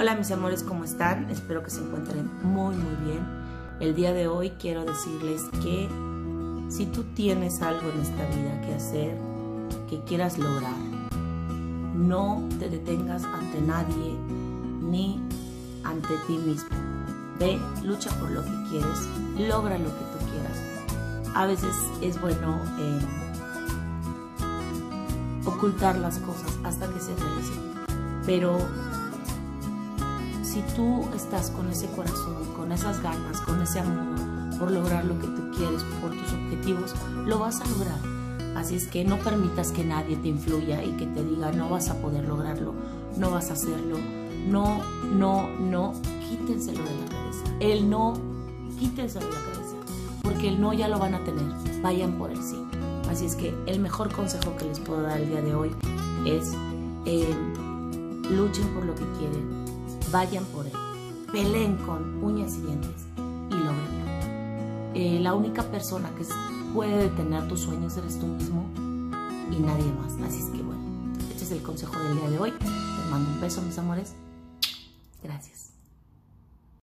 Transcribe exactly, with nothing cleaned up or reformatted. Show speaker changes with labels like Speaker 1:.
Speaker 1: Hola mis amores, ¿cómo están? Espero que se encuentren muy muy bien. El día de hoy quiero decirles que si tú tienes algo en esta vida que hacer, que quieras lograr, no te detengas ante nadie ni ante ti mismo. Ve, lucha por lo que quieres, logra lo que tú quieras. A veces es bueno eh, ocultar las cosas hasta que se realicen, pero si tú estás con ese corazón, con esas ganas, con ese amor por lograr lo que tú quieres, por tus objetivos, lo vas a lograr. Así es que no permitas que nadie te influya y que te diga no vas a poder lograrlo, no vas a hacerlo, no, no, no, quítenselo de la cabeza. El no, quítenselo de la cabeza, porque el no ya lo van a tener, vayan por el sí. Así es que el mejor consejo que les puedo dar el día de hoy es eh, luchen por lo que quieren, vayan por él, peleen con uñas y dientes y logrenlo. Eh, la única persona que puede detener tus sueños eres tú mismo y nadie más. Así es que bueno, este es el consejo del día de hoy. Les mando un beso, mis amores. Gracias.